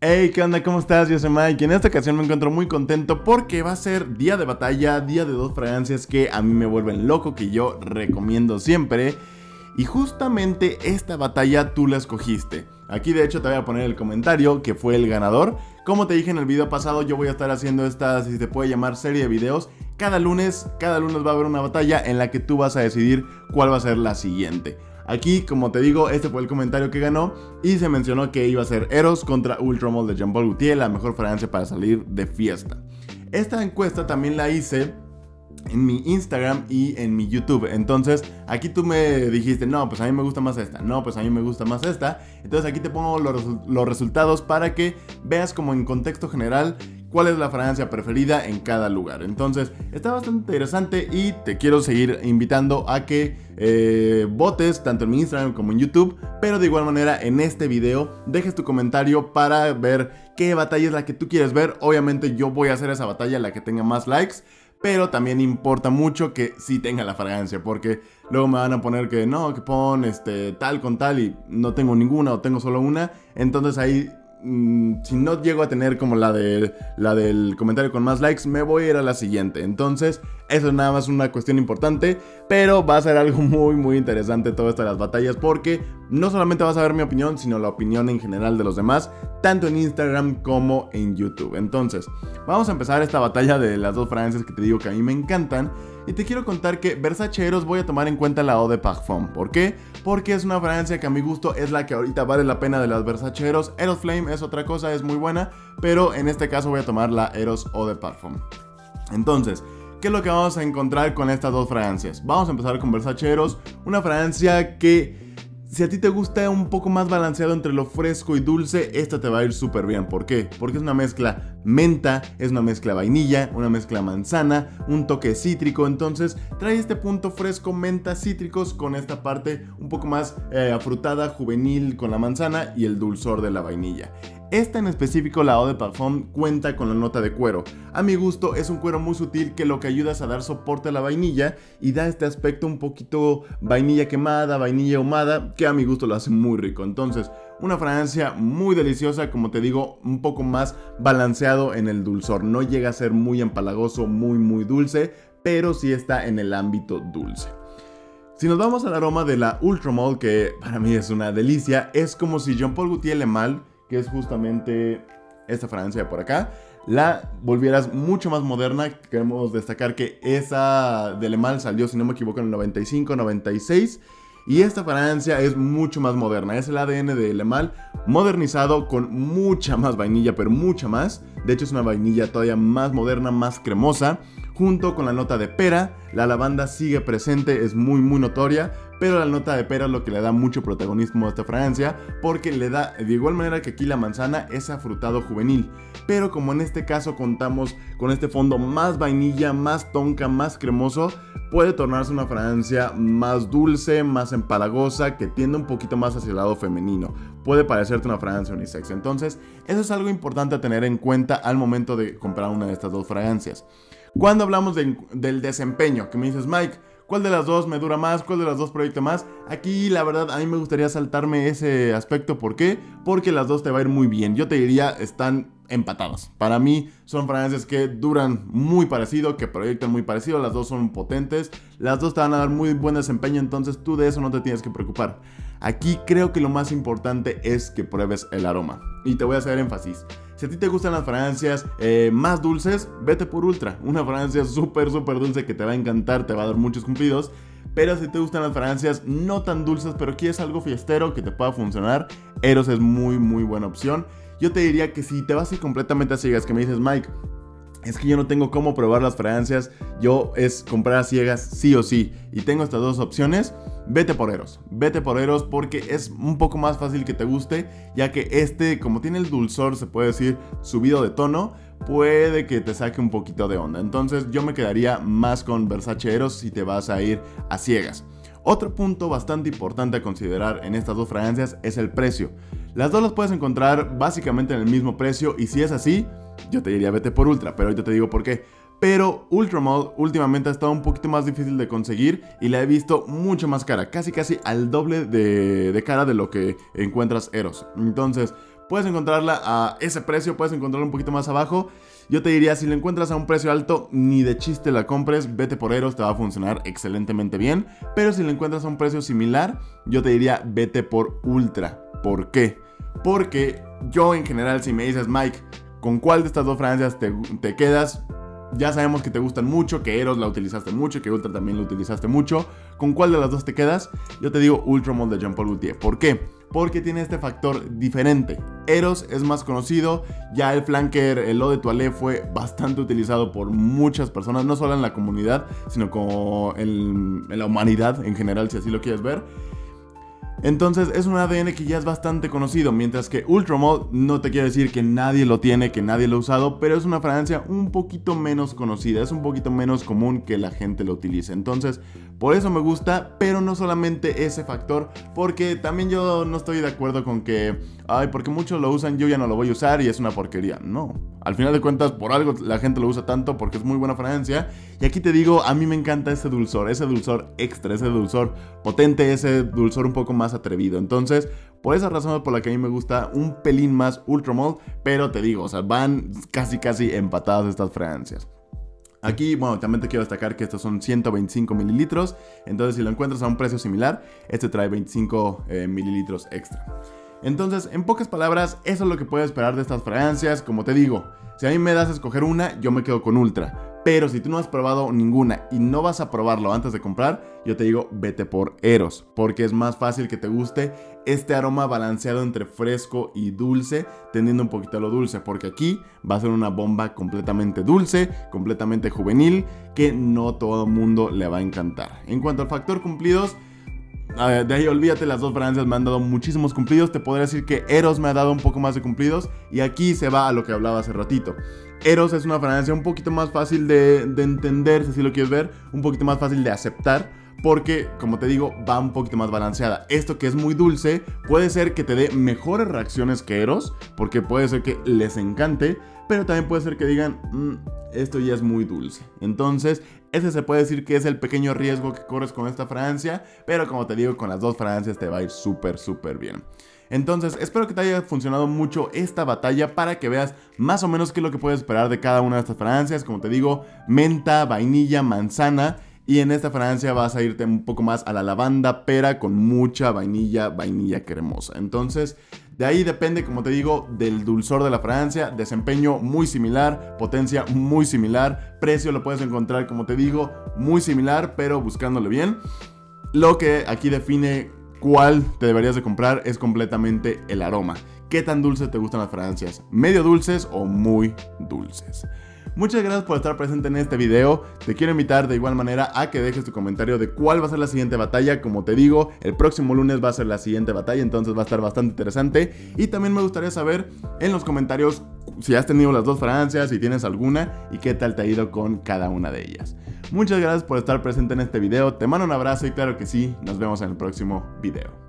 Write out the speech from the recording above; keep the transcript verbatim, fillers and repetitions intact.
Hey, ¿qué onda? ¿Cómo estás? Yo soy Mike y en esta ocasión me encuentro muy contento porque va a ser día de batalla, día de dos fragancias que a mí me vuelven loco, que yo recomiendo siempre. Y justamente esta batalla tú la escogiste. Aquí de hecho te voy a poner el comentario que fue el ganador. Como te dije en el video pasado, yo voy a estar haciendo esta, si se puede llamar, serie de videos. Cada lunes, cada lunes va a haber una batalla en la que tú vas a decidir cuál va a ser la siguiente. Aquí, como te digo, este fue el comentario que ganó y se mencionó que iba a ser Eros contra Ultramall de Jean Paul Gaultier, la mejor fragancia para salir de fiesta. Esta encuesta también la hice en mi Instagram y en mi YouTube. Entonces aquí tú me dijiste, no, pues a mí me gusta más esta, no, pues a mí me gusta más esta. Entonces aquí te pongo los, los resultados para que veas como en contexto general cuál es la fragancia preferida en cada lugar. Entonces está bastante interesante y te quiero seguir invitando a que eh, votes tanto en mi Instagram como en YouTube. Pero de igual manera en este video dejes tu comentario para ver qué batalla es la que tú quieres ver. Obviamente yo voy a hacer esa batalla, la que tenga más likes, pero también importa mucho que sí tenga la fragancia, porque luego me van a poner que no, que pon este, tal con tal y no tengo ninguna o tengo solo una. Entonces ahí, mmm, si no llego a tener como la, de, la del comentario con más likes, me voy a ir a la siguiente. Entonces eso es nada más una cuestión importante, pero va a ser algo muy muy interesante todo esto de las batallas, porque no solamente vas a ver mi opinión, sino la opinión en general de los demás, tanto en Instagram como en YouTube. Entonces vamos a empezar esta batalla de las dos fragancias que te digo que a mí me encantan. Y te quiero contar que Versace Eros voy a tomar en cuenta la Eau de Parfum. ¿Por qué? Porque es una fragancia que a mi gusto es la que ahorita vale la pena de las Versace Eros. Eros Flame es otra cosa, es muy buena, pero en este caso voy a tomar la Eros Eau de Parfum. Entonces, ¿qué es lo que vamos a encontrar con estas dos fragancias? Vamos a empezar con Versace Eros, una fragancia que, si a ti te gusta un poco más balanceado entre lo fresco y dulce, esta te va a ir súper bien. ¿Por qué? Porque es una mezcla menta, es una mezcla vainilla, una mezcla manzana, un toque cítrico. Entonces trae este punto fresco, menta, cítricos, con esta parte un poco más eh, afrutada, juvenil con la manzana y el dulzor de la vainilla. Esta en específico, la Eau de Parfum, cuenta con la nota de cuero. A mi gusto es un cuero muy sutil que lo que ayuda es a dar soporte a la vainilla y da este aspecto un poquito vainilla quemada, vainilla ahumada, que a mi gusto lo hace muy rico. Entonces, una fragancia muy deliciosa, como te digo, un poco más balanceado en el dulzor. No llega a ser muy empalagoso, muy muy dulce, pero sí está en el ámbito dulce. Si nos vamos al aroma de la Ultramall, que para mí es una delicia, es como si Jean Paul Gaultier Le Male, que es justamente esta fragancia de por acá, la volvieras mucho más moderna. Queremos destacar que esa de Le Male salió, si no me equivoco, en el noventa y cinco noventa y seis, y esta fragancia es mucho más moderna. Es el A D N de Le Male modernizado con mucha más vainilla, pero mucha más. De hecho es una vainilla todavía más moderna, más cremosa, junto con la nota de pera. La lavanda sigue presente, es muy muy notoria, pero la nota de pera es lo que le da mucho protagonismo a esta fragancia, porque le da, de igual manera que aquí la manzana, ese afrutado juvenil. Pero como en este caso contamos con este fondo más vainilla, más tonka, más cremoso, puede tornarse una fragancia más dulce, más empalagosa, que tiende un poquito más hacia el lado femenino. Puede parecerte una fragancia unisex. Entonces eso es algo importante a tener en cuenta al momento de comprar una de estas dos fragancias. Cuando hablamos de, del desempeño, que me dices, Mike, ¿cuál de las dos me dura más? ¿Cuál de las dos proyecta más? Aquí la verdad a mí me gustaría saltarme ese aspecto. ¿Por qué? Porque las dos te va a ir muy bien. Yo te diría, están empatadas. Para mí son fragancias que duran muy parecido, que proyectan muy parecido. Las dos son potentes, las dos te van a dar muy buen desempeño, entonces tú de eso no te tienes que preocupar. Aquí creo que lo más importante es que pruebes el aroma. Y te voy a hacer énfasis. Si a ti te gustan las fragancias eh, más dulces, vete por Ultra. Una fragancia súper súper dulce que te va a encantar, te va a dar muchos cumplidos. Pero si te gustan las fragancias no tan dulces, pero quieres algo fiestero que te pueda funcionar, Eros es muy muy buena opción. Yo te diría que si te vas a ir completamente a ciegas, que me dices, Mike, es que yo no tengo cómo probar las fragancias, yo es comprar a ciegas sí o sí, y tengo estas dos opciones, vete por Eros. Vete por Eros porque es un poco más fácil que te guste, ya que este, como tiene el dulzor, se puede decir, subido de tono, puede que te saque un poquito de onda. Entonces yo me quedaría más con Versace Eros si te vas a ir a ciegas. Otro punto bastante importante a considerar en estas dos fragancias es el precio. Las dos las puedes encontrar básicamente en el mismo precio, y si es así, yo te diría vete por Ultra, pero ahorita te digo por qué. Pero Ultramall últimamente ha estado un poquito más difícil de conseguir y la he visto mucho más cara, casi casi al doble de, de cara de lo que encuentras Eros. Entonces puedes encontrarla a ese precio, puedes encontrarla un poquito más abajo. Yo te diría, si la encuentras a un precio alto, ni de chiste la compres, vete por Eros, te va a funcionar excelentemente bien. Pero si la encuentras a un precio similar, yo te diría, vete por Ultra. ¿Por qué? Porque yo en general, si me dices, Mike, ¿con cuál de estas dos fragancias te, te quedas? Ya sabemos que te gustan mucho, que Eros la utilizaste mucho, que Ultra también la utilizaste mucho. ¿Con cuál de las dos te quedas? Yo te digo Ultra Malt de Jean Paul Gaultier. ¿Por qué? Porque tiene este factor diferente. Eros es más conocido, ya el flanker, el Eau de Toilette fue bastante utilizado por muchas personas, no solo en la comunidad, sino como en, en la humanidad en general, si así lo quieres ver. Entonces es un A D N que ya es bastante conocido, mientras que Ultra Malt no te quiero decir que nadie lo tiene, que nadie lo ha usado, pero es una fragancia un poquito menos conocida, es un poquito menos común que la gente lo utilice. Entonces por eso me gusta, pero no solamente ese factor, porque también yo no estoy de acuerdo con que, ay, porque muchos lo usan, yo ya no lo voy a usar y es una porquería. No, al final de cuentas por algo la gente lo usa tanto, porque es muy buena fragancia. Y aquí te digo, a mí me encanta ese dulzor, ese dulzor extra, ese dulzor potente, ese dulzor un poco más atrevido. Entonces, por esa razón es por la que a mí me gusta un pelín más Ultra Malt, pero te digo, o sea, van casi casi empatadas estas fragancias. Aquí, bueno, también te quiero destacar que estos son ciento veinticinco mililitros, entonces si lo encuentras a un precio similar, este trae veinticinco eh, mililitros extra. Entonces, en pocas palabras, eso es lo que puedes esperar de estas fragancias. Como te digo, si a mí me das a escoger una, yo me quedo con Ultra. Pero si tú no has probado ninguna y no vas a probarlo antes de comprar, yo te digo, vete por Eros, porque es más fácil que te guste este aroma balanceado entre fresco y dulce, tendiendo un poquito a lo dulce, porque aquí va a ser una bomba completamente dulce, completamente juvenil, que no todo el mundo le va a encantar. En cuanto al factor cumplidos, de ahí olvídate, las dos fragancias me han dado muchísimos cumplidos. Te podría decir que Eros me ha dado un poco más de cumplidos, y aquí se va a lo que hablaba hace ratito. Eros es una fragancia un poquito más fácil de, de entender, si así lo quieres ver, un poquito más fácil de aceptar, porque, como te digo, va un poquito más balanceada. Esto que es muy dulce, puede ser que te dé mejores reacciones que Eros, porque puede ser que les encante, pero también puede ser que digan, mmm, esto ya es muy dulce. Entonces, ese se puede decir que es el pequeño riesgo que corres con esta fragancia, pero como te digo, con las dos fragancias te va a ir súper, súper bien. Entonces, espero que te haya funcionado mucho esta batalla para que veas más o menos qué es lo que puedes esperar de cada una de estas fragancias. Como te digo, menta, vainilla, manzana. Y en esta fragancia vas a irte un poco más a la lavanda, pera, con mucha vainilla, vainilla cremosa. Entonces, de ahí depende, como te digo, del dulzor de la fragancia. Desempeño muy similar, potencia muy similar, precio lo puedes encontrar, como te digo, muy similar, pero buscándole bien. Lo que aquí define cuál te deberías de comprar es completamente el aroma. ¿Qué tan dulce te gustan las fragancias? ¿Medio dulces o muy dulces? Muchas gracias por estar presente en este video. Te quiero invitar de igual manera a que dejes tu comentario de cuál va a ser la siguiente batalla. Como te digo, el próximo lunes va a ser la siguiente batalla, entonces va a estar bastante interesante. Y también me gustaría saber en los comentarios si has tenido las dos fragancias, si tienes alguna y qué tal te ha ido con cada una de ellas. Muchas gracias por estar presente en este video. Te mando un abrazo y claro que sí, nos vemos en el próximo video.